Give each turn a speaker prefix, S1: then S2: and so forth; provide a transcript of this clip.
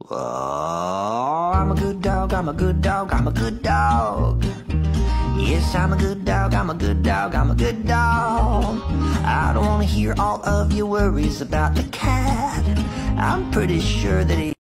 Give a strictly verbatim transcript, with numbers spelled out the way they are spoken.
S1: Oh, I'm a good dog, I'm a good dog, I'm a good dog. Yes, I'm a good dog, I'm a good dog, I'm a good dog. I don't wanna hear all of your worries about the cat. I'm pretty sure that he